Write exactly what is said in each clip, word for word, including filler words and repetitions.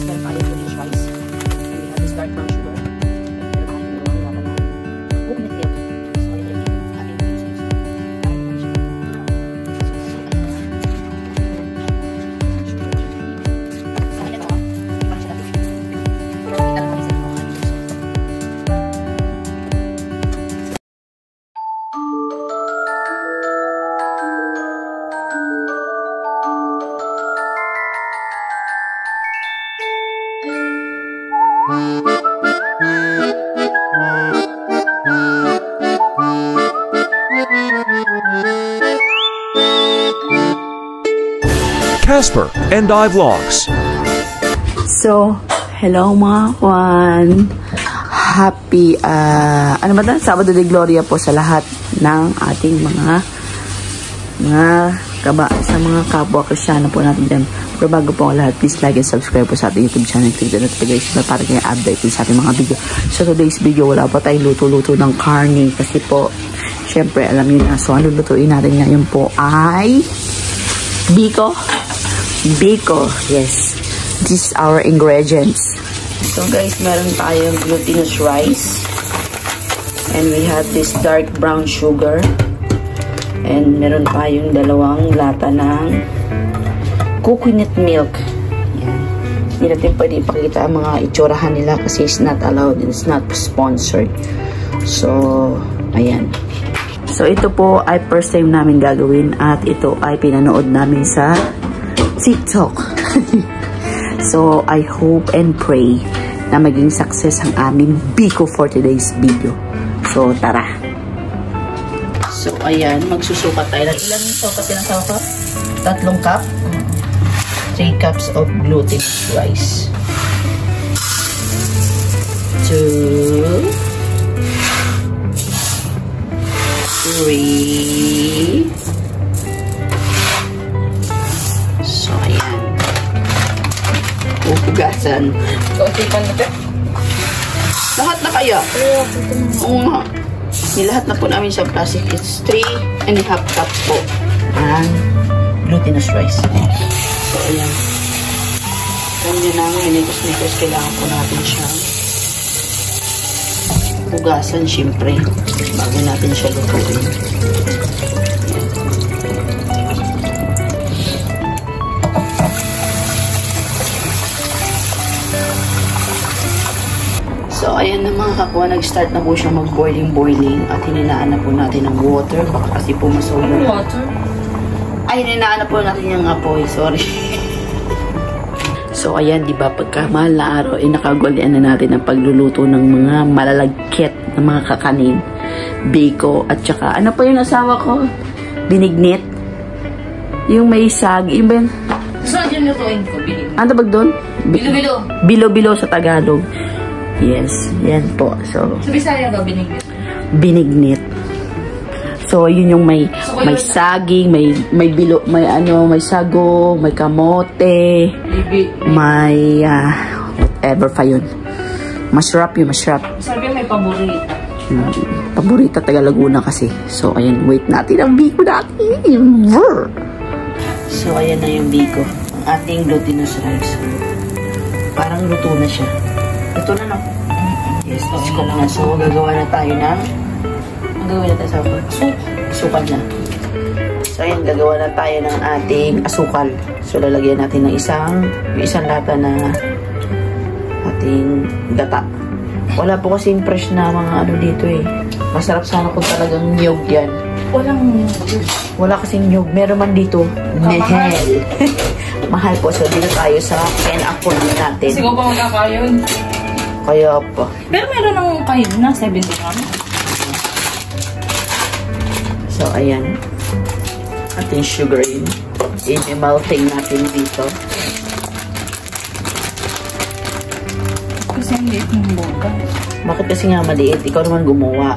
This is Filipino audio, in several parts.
meron tayo Turkish rice. And we have this dark brown sugar. And meron tayong dalawang lata ng coconut milk. So, ayan yung ating juices. Dark brown sugar. Sa akin ito, ibang siya natin. Kita lang kami sa mga juices. Casper and I Vlogs. So, hello mga kwan. Happy, uh, ano ba na? Sabado de Gloria po sa lahat ng ating mga mga kaba, sa mga kapwa Kristyano po natin dyan. Pero bago po ang lahat, please like and subscribe po sa ating YouTube channel. Click the notification bell para kayo update sa ating mga video. So, today's video, wala pa tayong luto-luto ng karne kasi po, syempre, alam niyo na. So, ang lulutuin natin ngayon po ay biko. Biko, yes. These are our ingredients. So guys, meron tayong glutinous rice. And we have this dark brown sugar. And meron tayong dalawang lata ng coconut milk. Yan. Hindi natin pwede ipakita ang mga itsurahan nila kasi it's not allowed and it's not sponsored. So, ayan. So ito po ay first time namin gagawin at ito ay pinanood namin sa TikTok. So, I hope and pray na maging success ang aming biko for today's video. So, tara. So, ayan. Magsusukat tayo. Ilan yung sukat sinasama ko? Tatlong cup. Three cups of glutinous rice. Two. Three. So, ayan. Pupugasan. Kautipan na ito. Lahat na kaya? Oo nga. Nilahat na po namin sa plastic. It's three and a half cups po. Ang glutinous rice. So, ayan. Ganyan na. Minikos-nikos. Kailangan po natin siya pugasan, syempre. Bago natin siya lutuin. So, ayan na mga kapwa, nag-start na po siya mag-boiling-boiling at hininaan na po natin ng water. Baka kasi po masulo. Water? Ay, hininaan na po natin yung apoy. Sorry. So, ayan, di ba pagka mahal na araw, eh, nakagwalian na natin ang pagluluto ng mga malalagkit na mga kakanin. Biko, at saka, ano pa yung asawa ko? Binignit. Yung may sag. Yung ba yun? Saan yung lutuin ko? Binignit. Ano ba doon? Bilo-bilo. Bilo-bilo sa Tagalog. Yes, yan po. So, Sa Bisaya ba binignit? Binignit. So, yun yung may may saging, may may bilo, may ano, may sago, may kamote, may uh, whatever pa yun. Masarap yun, masarap. Sabi may paborita. Hmm, paborita taga Laguna kasi. So, ayan, wait natin ang biko natin. So, ayan na yung biko. Ang ating glutinous rice. Parang luto na siya. Ito na, no? Yes, let's go na. So, gagawa na tayo ng ang gagawin natin sa soup. Asukal na. So, ayan, gagawa na tayo ng ating asukal. So, lalagyan natin ng isang yung isang lata na ating gata. Wala po kasing fresh na mga ano dito eh. Masarap sana kung talagang niyog yan. Walang... Wala kasing niyog. Meron man dito. Mahal. Mahal po. So, dito tayo sa can afford natin. Kasi ko pa magkakayon. Kaya pa. Pero meron ng kayo na, seventy grams. So, ayan. Ating sugar in. I-melting natin dito. Kasi ang liit ng boga. Bakit kasi nga maliit? Ikaw naman gumawa.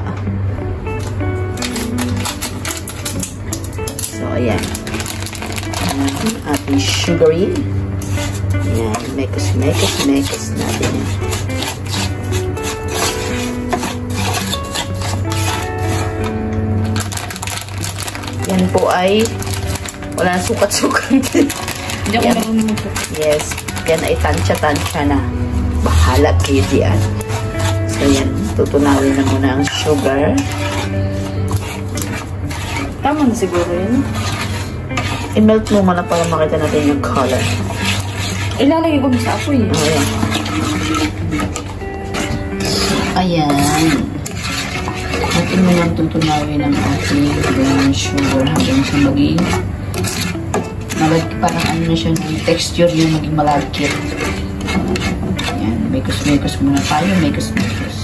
So, ayan. Ayan. Ating sugar in. Ayan. Mekos, mekos, mekos natin yan. Yan po ay wala sukat-sukat. Hindi ako marunong. Yes. yan ay tansya-tansya na. Bahala kayo diyan. So, yan. Tutunawin na muna ang sugar. Tama na siguro yun. I-melt mo muna para makita natin yung color. Ilalagay ko sa apoy. Oh, ayan. Ayan. Natin mo lang tutunawin ang ating brown sugar hanggang sa maging malag, parang ano na siya ng texture yung maging malagkit. Ayan. Mekos-mekos muna tayo. Mekos-mekos.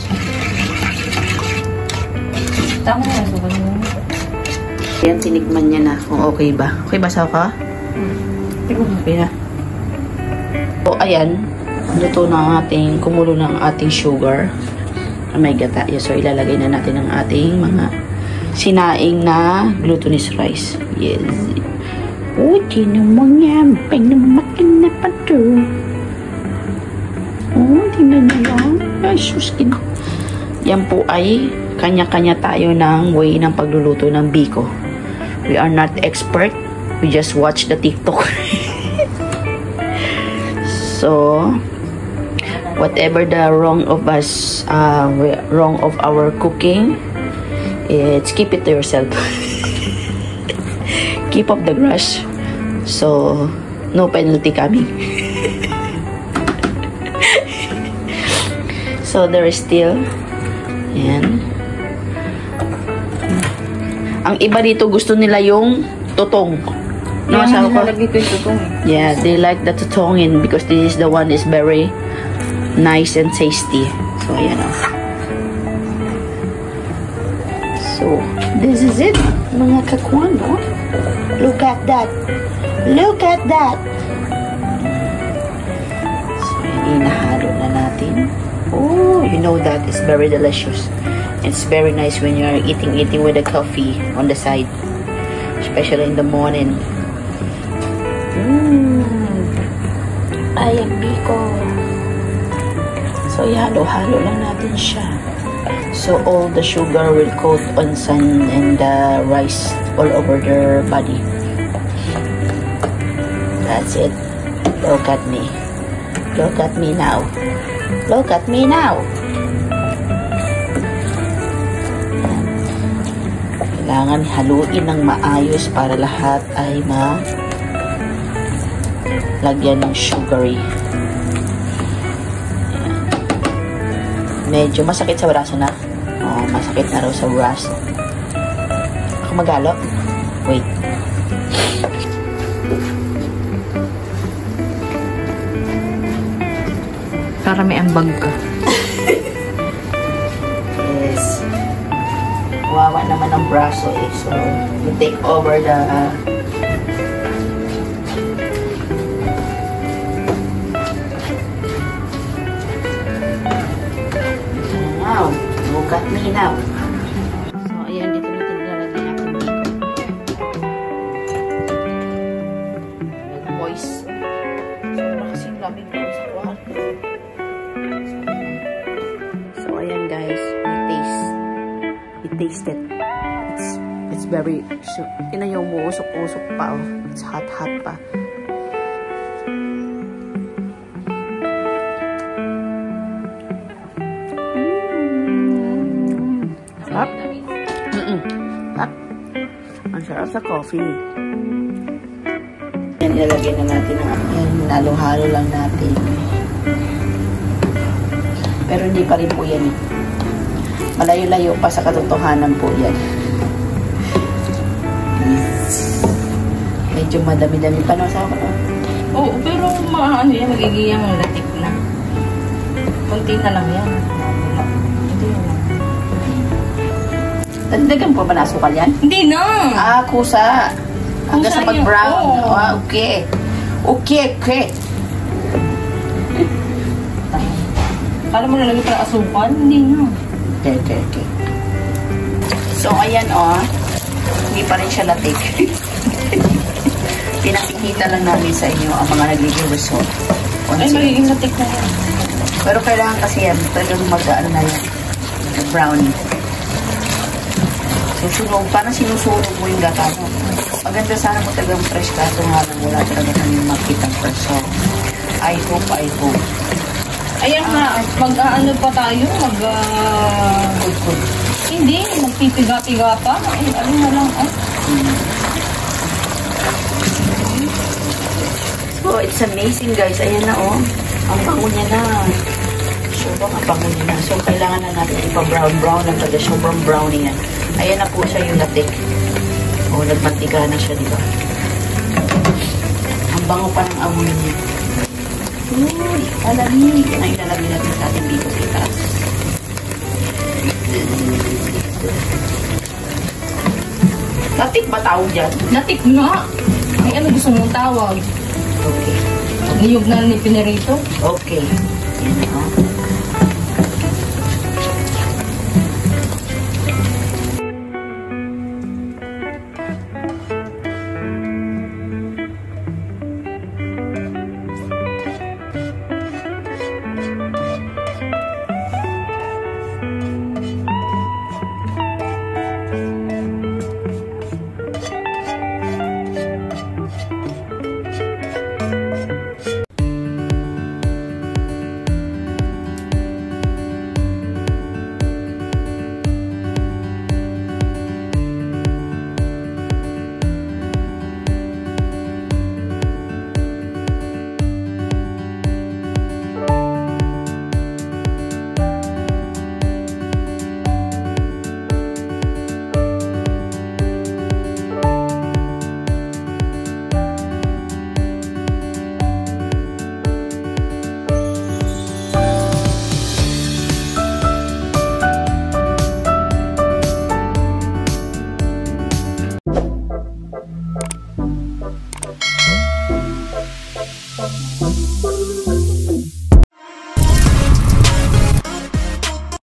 Tama na siguro yun. Ayan, tinikman niya na kung okay ba. Okay ba sa ka? Hmm. Okay na. So, ayan. Luto na ang ating, kumulo na ang ating sugar. Oh my gata. Yes, so, ilalagay na natin ang ating mga sinaing na glutinous rice. Yes. Oh, di naman yan. Pag naman na pa to. Oh, di na lang. Ay, suskin. Yan po ay kanya-kanya tayo ng way ng pagluluto ng biko. We are not expert. We just watch the TikTok. So, whatever the wrong of us, uh, wrong of our cooking, it's keep it to yourself. Keep up the grudge. So, no penalty coming. So, there is still, yan. Ang iba dito gusto nila yung tutong. No, yeah, ko. Dito yung tutong. Yeah, they like the tutongin because this is the one is very nice and tasty. So, ayan o. So, this is it. Mga kakwan, no? Look at that. Look at that. So, inahalo na natin. Oh, you know that is very delicious. It's very nice when you're eating eating with a coffee on the side, especially in the morning. Mmm, ay ang biko. So ihalo-halo lang natin siya. So all the sugar will coat on sun and the rice all over their body. That's it. Look at me. Look at me now. Look at me now. Kailangan haluin ng maayos para lahat ay ma lagyan ng sugary. Ayan. Medyo masakit sa braso na. Oh, masakit na raw sa braso. Ako magalo? Wait. Para may ambag ka. Yes. Wawa naman ang braso eh. So, you take over the uh, wow. Look at me now. So, ayan. Dito natin ilalagay natin dito. Nag-moist. So, nakasing lamig doon sa kwarto. So, ayan guys. May taste. It tasted. It's it's very so, ina yung umuusok-usok pa oh. It's hot-hot pa. Mm. Sarap. Mm-mm. Sarap. Ang sarap sa coffee. Yan, ilalagay na natin ang yan. Halo-halo lang natin. Pero hindi pa rin po yan eh. Malayo-layo pa sa katotohanan po yan. Medyo madami-dami pa no sa ako. Oo, pero maano yan, magiging yung latik na. Kunti na lang yan. Hindi na. Dagdagan pa ba na asukal yan? Hindi na! Ah, kusa. Hanggang Kusa sa mag-brown. yun, oo. Ah, okay. Okay, okay. Kala mo nalagay pa asukal? Hindi na. Okay, okay, okay. So, ayan o. Oh, hindi pa rin siya latik. Pinakikita lang namin sa inyo ang mga nagiging result. Ay, magiging latik na yan. Pero kailangan kasi yan, talagang mag-ano na yan. Brownie. Susunog, parang sinusunog mo yung gata mo. Maganda sana mo talagang fresh kaso nga lang wala talaga kami makita fresh. So, I hope, I hope. Ayan nga, mag-ano pa tayo, mag... Uh, hindi, magpipiga-piga pa. Ay, ano na lang, ah. Oh, it's amazing guys. Ayan na oh. Ang bango niya na. Sobrang ang bango niya na. So, kailangan na natin ipa-brown-brown lang talaga. Sobrang brownie yan. Ayan na po siya yung latik. Oh, nagmantika na siya, diba? Ang bango pa ng amoy niya. Uy, alamig. Yan ang ilalagay natin sa ating dito sa itaas. Latik ba tawag dyan? Latik nga. Ay, ano gusto mong tawag? Okay. Niyog na ni Pinarito? Okay.